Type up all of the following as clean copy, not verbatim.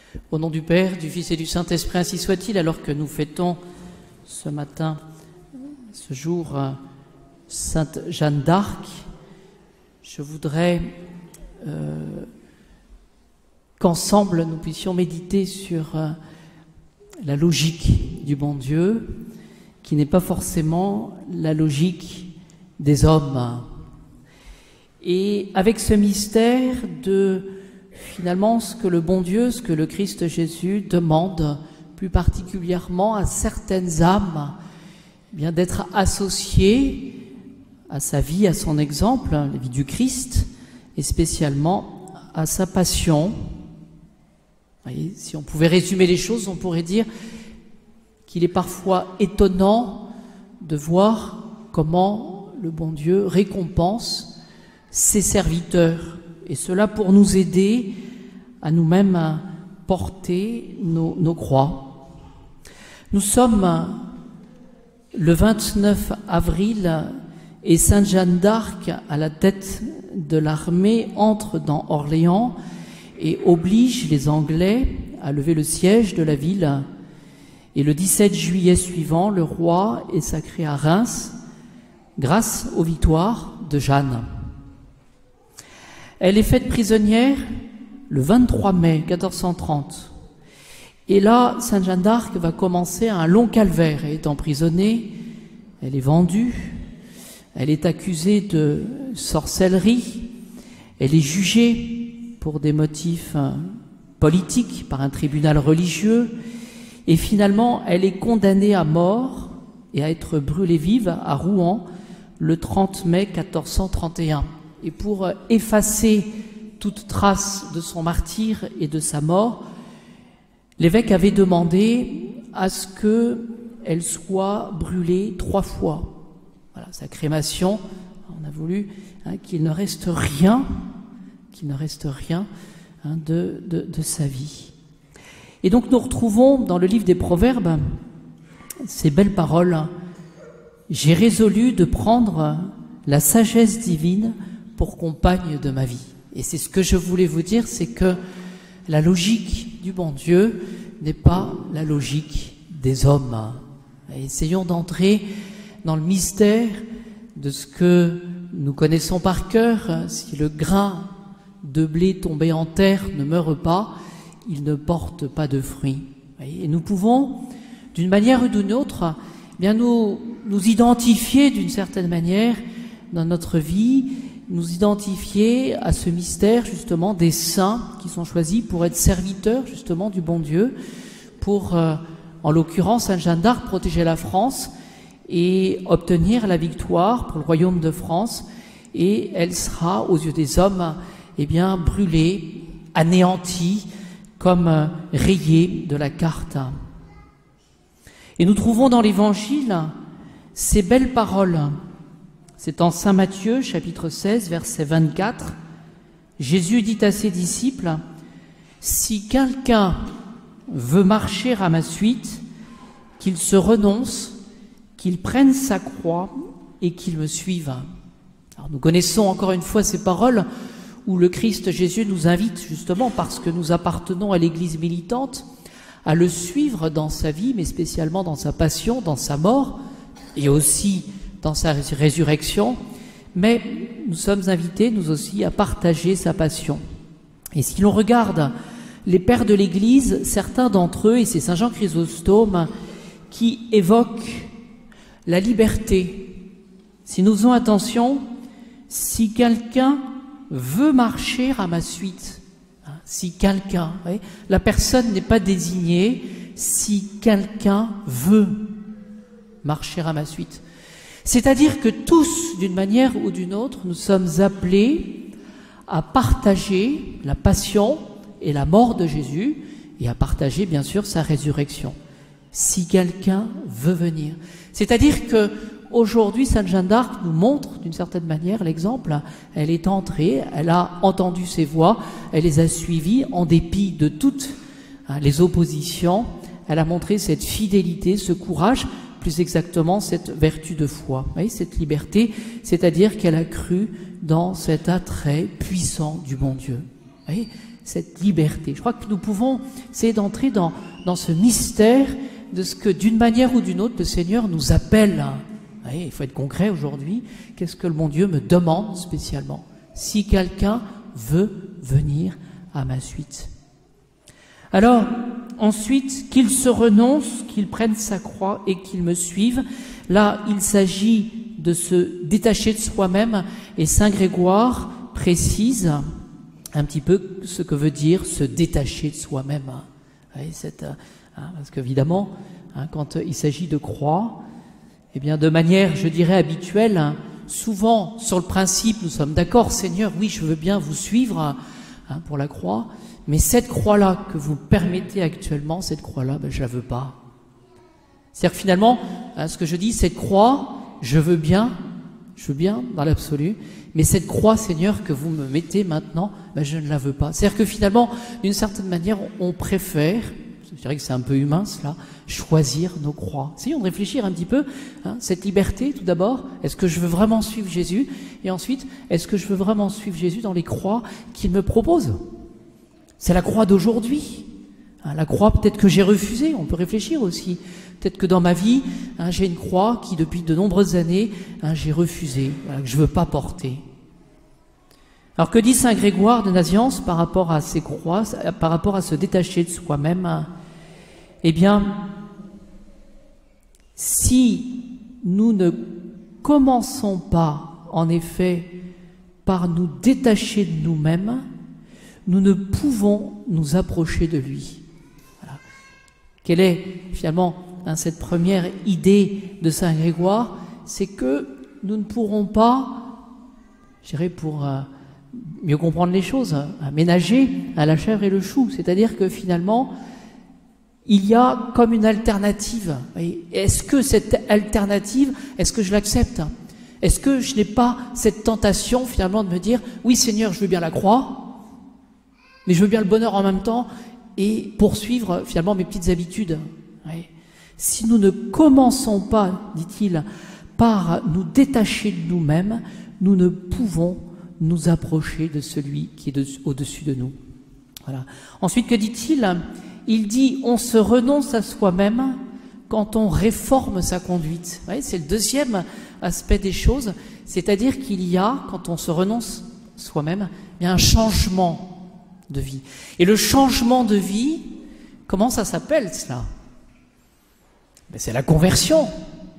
Au nom du Père, du Fils et du Saint-Esprit, ainsi soit-il, alors que nous fêtons ce matin, ce jour, Sainte Jeanne d'Arc, je voudrais qu'ensemble nous puissions méditer sur la logique du bon Dieu, qui n'est pas forcément la logique des hommes. Et avec ce mystère de finalement ce que le bon Dieu, ce que le Christ Jésus demande plus particulièrement à certaines âmes, bien d'être associées à sa vie, à son exemple, la vie du Christ, et spécialement à sa passion. Vous voyez, si on pouvait résumer les choses, on pourrait dire qu'il est parfois étonnant de voir comment le bon Dieu récompense ses serviteurs, et cela pour nous aider à nous-mêmes à porter nos croix. Nous sommes le 29 avril et Sainte Jeanne d'Arc, à la tête de l'armée, entre dans Orléans et oblige les Anglais à lever le siège de la ville. Et le 17 juillet suivant, le roi est sacré à Reims grâce aux victoires de Jeanne. Elle est faite prisonnière le 23 mai 1430. Et là, Sainte Jeanne d'Arc va commencer un long calvaire. Elle est emprisonnée, elle est vendue, elle est accusée de sorcellerie, elle est jugée pour des motifs politiques par un tribunal religieux, et finalement, elle est condamnée à mort et à être brûlée vive à Rouen le 30 mai 1431. Et pour effacer toute trace de son martyre et de sa mort, l'évêque avait demandé à ce qu'elle soit brûlée 3 fois. Voilà, sa crémation, on a voulu qu'il ne reste rien, de sa vie. Et donc nous retrouvons dans le livre des Proverbes ces belles paroles. « J'ai résolu de prendre la sagesse divine pour compagne de ma vie. » Et c'est ce que je voulais vous dire, c'est que la logique du bon Dieu n'est pas la logique des hommes. Et essayons d'entrer dans le mystère de ce que nous connaissons par cœur. Si le grain de blé tombé en terre ne meurt pas, il ne porte pas de fruits. Et nous pouvons, d'une manière ou d'une autre, bien nous identifier d'une certaine manière dans notre vie, nous identifier à ce mystère justement des saints qui sont choisis pour être serviteurs justement du bon Dieu, pour, en l'occurrence, Sainte Jeanne d'Arc, protéger la France et obtenir la victoire pour le royaume de France, et elle sera, aux yeux des hommes, brûlée, anéantie, comme rayée de la carte. Et nous trouvons dans l'Évangile ces belles paroles. C'est en Saint Matthieu, chapitre 16, verset 24. Jésus dit à ses disciples, « Si quelqu'un veut marcher à ma suite, qu'il se renonce, qu'il prenne sa croix et qu'il me suive. » Alors nous connaissons encore une fois ces paroles où le Christ Jésus nous invite, justement parce que nous appartenons à l'Église militante, à le suivre dans sa vie, mais spécialement dans sa passion, dans sa mort, et aussi dans sa résurrection, mais nous sommes invités, nous aussi, à partager sa passion. Et si l'on regarde les pères de l'Église, certains d'entre eux, et c'est Saint Jean Chrysostome, qui évoquent la liberté. Si nous faisons attention, si quelqu'un veut marcher à ma suite, si quelqu'un, la personne n'est pas désignée, si quelqu'un veut marcher à ma suite. C'est-à-dire que tous, d'une manière ou d'une autre, nous sommes appelés à partager la passion et la mort de Jésus et à partager, bien sûr, sa résurrection. Si quelqu'un veut venir. C'est-à-dire que aujourd'hui, Sainte Jeanne d'Arc nous montre, d'une certaine manière, l'exemple. Elle est entrée, elle a entendu ses voix, elle les a suivies en dépit de toutes les oppositions. Elle a montré cette fidélité, ce courage, plus exactement cette vertu de foi, cette liberté, c'est-à-dire qu'elle a cru dans cet attrait puissant du bon Dieu. cette liberté. Je crois que nous pouvons essayer d'entrer dans ce mystère de ce que, d'une manière ou d'une autre, le Seigneur nous appelle. Oui, il faut être concret aujourd'hui. Qu'est-ce que le bon Dieu me demande spécialement? Si quelqu'un veut venir à ma suite. Alors, ensuite, qu'il se renonce, qu'il prenne sa croix et qu'il me suive. Là, il s'agit de se détacher de soi-même, et Saint Grégoire précise un petit peu ce que veut dire se détacher de soi-même. Oui, parce qu'évidemment, quand il s'agit de croix, eh bien, de manière, je dirais, habituelle, souvent, sur le principe, nous sommes d'accord, Seigneur, oui, je veux bien vous suivre pour la croix, mais cette croix-là que vous permettez actuellement, cette croix-là, je la veux pas. C'est-à-dire que finalement, ce que je dis, cette croix, je veux bien dans l'absolu, mais cette croix, Seigneur, que vous me mettez maintenant, je ne la veux pas. C'est-à-dire que finalement, d'une certaine manière, on préfère, je dirais que c'est un peu humain cela, choisir nos croix. Essayons de réfléchir un petit peu, cette liberté tout d'abord, est-ce que je veux vraiment suivre Jésus? Et ensuite, est-ce que je veux vraiment suivre Jésus dans les croix qu'il me propose? C'est la croix d'aujourd'hui. La croix peut-être que j'ai refusée, on peut réfléchir aussi. Peut-être que dans ma vie, j'ai une croix qui depuis de nombreuses années, j'ai refusé, que je ne veux pas porter. Alors que dit Saint Grégoire de Nazianze par rapport à ces croix, par rapport à se détacher de soi-même? Eh bien, si nous ne commençons pas, en effet, par nous détacher de nous-mêmes, nous ne pouvons nous approcher de lui. Voilà. Quelle est finalement cette première idée de Saint Grégoire? C'est que nous ne pourrons pas, je dirais pour mieux comprendre les choses, ménager à la chèvre et le chou. C'est-à-dire que finalement, il y a comme une alternative. Est-ce que cette alternative, est-ce que je l'accepte? Est-ce que je n'ai pas cette tentation finalement de me dire, oui Seigneur, je veux bien la croix, mais je veux bien le bonheur en même temps et poursuivre finalement mes petites habitudes. Oui. Si nous ne commençons pas, dit-il, par nous détacher de nous-mêmes, nous ne pouvons nous approcher de celui qui est au-dessus de nous. Voilà. Ensuite, que dit-il? Il dit, on se renonce à soi-même quand on réforme sa conduite. Vous voyez, c'est le deuxième aspect des choses, c'est-à-dire qu'il y a, quand on se renonce soi-même, il y a un changement de vie. Et le changement de vie, comment ça s'appelle cela? C'est la conversion.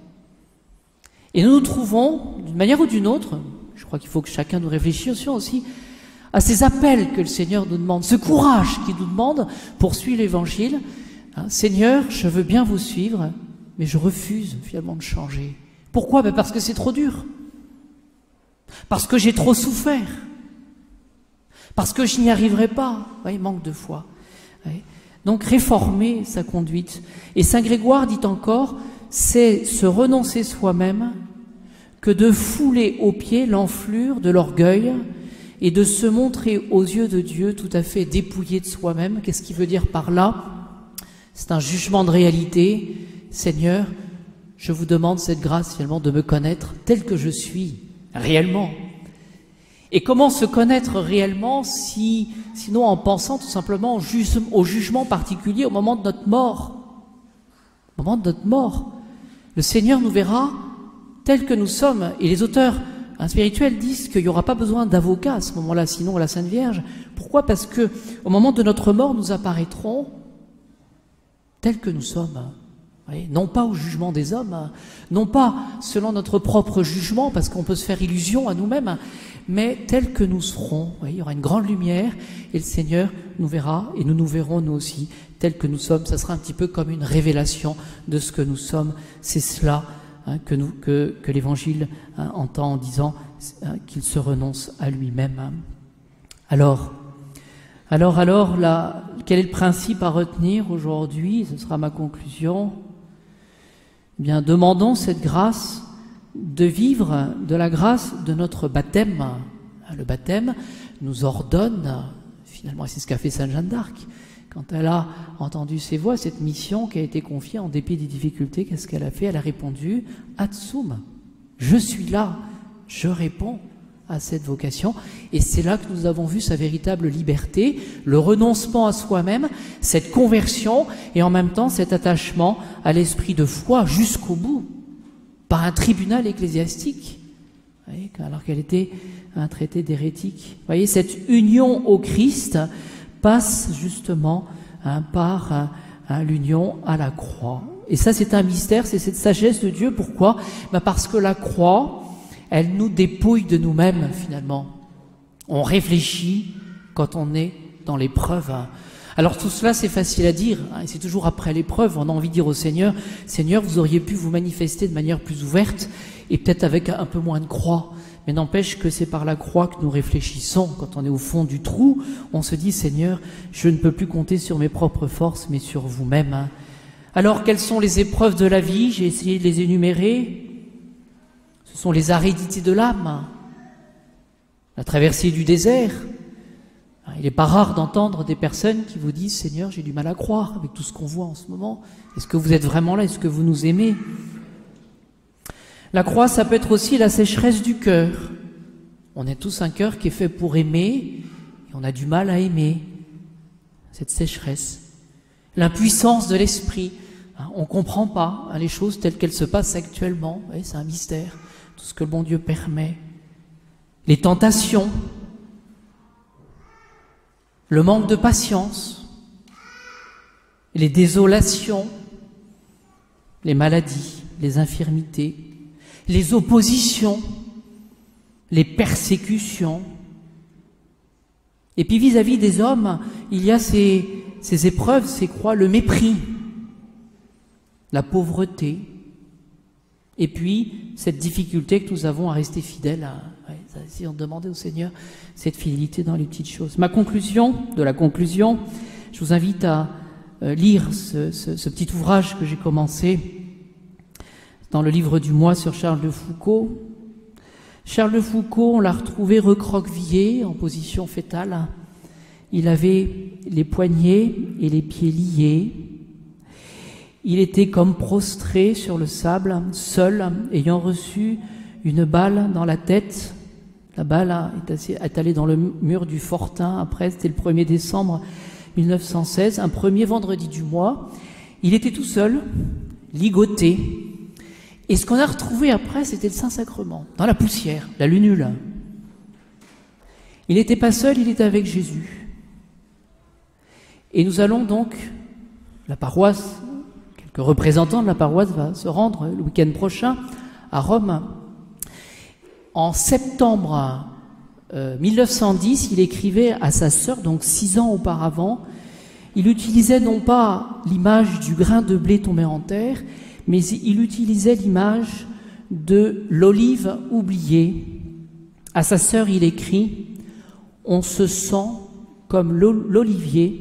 Et nous nous trouvons, d'une manière ou d'une autre, je crois qu'il faut que chacun nous réfléchissions aussi à ces appels que le Seigneur nous demande, ce courage qu'il nous demande pour suivre l'Évangile. Seigneur, je veux bien vous suivre, mais je refuse finalement de changer. Pourquoi? Parce que c'est trop dur. Parce que j'ai trop souffert. Parce que je n'y arriverai pas. Il manque de foi. Donc réformer sa conduite. Et Saint Grégoire dit encore, c'est se renoncer soi-même que de fouler aux pieds l'enflure de l'orgueil et de se montrer aux yeux de Dieu tout à fait dépouillé de soi-même. Qu'est-ce qu'il veut dire par là? C'est un jugement de réalité. Seigneur, je vous demande cette grâce finalement de me connaître tel que je suis, réellement. Et comment se connaître réellement sinon en pensant tout simplement au jugement particulier au moment de notre mort? Au moment de notre mort, le Seigneur nous verra tels que nous sommes. Et les auteurs spirituels disent qu'il n'y aura pas besoin d'avocat à ce moment-là, sinon à la Sainte Vierge. Pourquoi? Parce que au moment de notre mort, nous apparaîtrons tels que nous sommes. Non pas au jugement des hommes, non pas selon notre propre jugement, parce qu'on peut se faire illusion à nous-mêmes, mais tels que nous serons. Il y aura une grande lumière et le Seigneur nous verra et nous nous verrons nous aussi tels que nous sommes. Ça sera un petit peu comme une révélation de ce que nous sommes. C'est cela que l'Évangile entend en disant qu'il se renonce à lui-même. Alors, quel est le principe à retenir aujourd'hui? Ce sera ma conclusion. Eh bien, demandons cette grâce de vivre de la grâce de notre baptême. Le baptême nous ordonne, finalement, et c'est ce qu'a fait Sainte Jeanne d'Arc. Quand elle a entendu ces voix, cette mission qui a été confiée en dépit des difficultés, qu'est-ce qu'elle a fait? Elle a répondu « Ad sum ». Je suis là, je réponds. à cette vocation. Et c'est là que nous avons vu sa véritable liberté, le renoncement à soi-même, cette conversion et en même temps cet attachement à l'esprit de foi jusqu'au bout, par un tribunal ecclésiastique, vous voyez, alors qu'elle était un traité d'hérétique. Vous voyez, cette union au Christ passe justement par l'union à la croix. Et ça, c'est un mystère, c'est cette sagesse de Dieu. Pourquoi? Parce que la croix, elle nous dépouille de nous-mêmes, finalement. On réfléchit quand on est dans l'épreuve. Alors tout cela, c'est facile à dire, et c'est toujours après l'épreuve, on a envie de dire au Seigneur, « Seigneur, vous auriez pu vous manifester de manière plus ouverte, et peut-être avec un peu moins de croix. » Mais n'empêche que c'est par la croix que nous réfléchissons. Quand on est au fond du trou, on se dit, « Seigneur, je ne peux plus compter sur mes propres forces, mais sur vous-même. » Alors, quelles sont les épreuves de la vie? J'ai essayé de les énumérer. Ce sont les aridités de l'âme, la traversée du désert. Il n'est pas rare d'entendre des personnes qui vous disent « Seigneur, j'ai du mal à croire avec tout ce qu'on voit en ce moment. Est-ce que vous êtes vraiment là? Est-ce que vous nous aimez ?» La croix, ça peut être aussi la sécheresse du cœur. On a tous un cœur qui est fait pour aimer, et on a du mal à aimer, cette sécheresse. L'impuissance de l'esprit. On ne comprend pas les choses telles qu'elles se passent actuellement. Oui, c'est un mystère, tout ce que le bon Dieu permet. Les tentations, le manque de patience, les désolations, les maladies, les infirmités, les oppositions, les persécutions. Et puis vis-à-vis des hommes, il y a ces épreuves, ces croix, le mépris, la pauvreté, et puis cette difficulté que nous avons à rester fidèles, si on demandait au Seigneur cette fidélité dans les petites choses. Ma conclusion, je vous invite à lire ce petit ouvrage que j'ai commencé dans le livre du mois sur Charles de Foucault. Charles de Foucault, on l'a retrouvé recroquevillé en position fétale. Il avait les poignets et les pieds liés. Il était comme prostré sur le sable, seul, ayant reçu une balle dans la tête. La balle est allée dans le mur du Fortin. Après, c'était le 1er décembre 1916, un premier vendredi du mois. Il était tout seul, ligoté. Et ce qu'on a retrouvé après, c'était le Saint-Sacrement, dans la poussière, la lunule. Il n'était pas seul, il était avec Jésus. Et nous allons donc, la paroisse, quelques représentants de la paroisse va se rendre le week-end prochain à Rome. En septembre 1910, il écrivait à sa sœur, donc 6 ans auparavant, il utilisait non pas l'image du grain de blé tombé en terre, mais il utilisait l'image de l'olive oubliée. À sa sœur, il écrit « On se sent comme l'olive,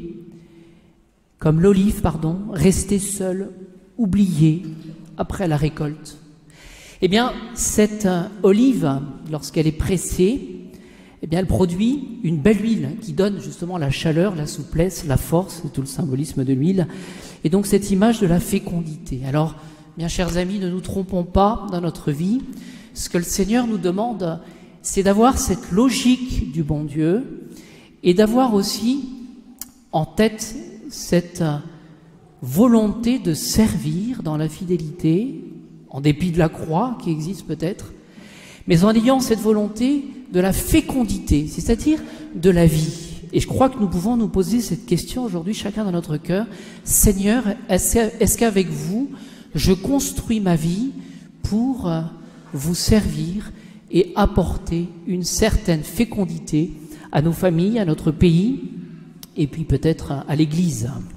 resté seul, oublié après la récolte. » Eh bien, cette olive, lorsqu'elle est pressée, eh bien, elle produit une belle huile qui donne justement la chaleur, la souplesse, la force, c'est tout le symbolisme de l'huile. Et donc, cette image de la fécondité. Alors, bien chers amis, ne nous trompons pas dans notre vie. Ce que le Seigneur nous demande, c'est d'avoir cette logique du bon Dieu et d'avoir aussi en tête cette volonté de servir dans la fidélité, en dépit de la croix qui existe peut-être, mais en ayant cette volonté de la fécondité, c'est-à-dire de la vie. Et je crois que nous pouvons nous poser cette question aujourd'hui, chacun dans notre cœur. Seigneur, est-ce qu'avec vous, je construis ma vie pour vous servir et apporter une certaine fécondité à nos familles, à notre pays, et puis peut-être à l'Église.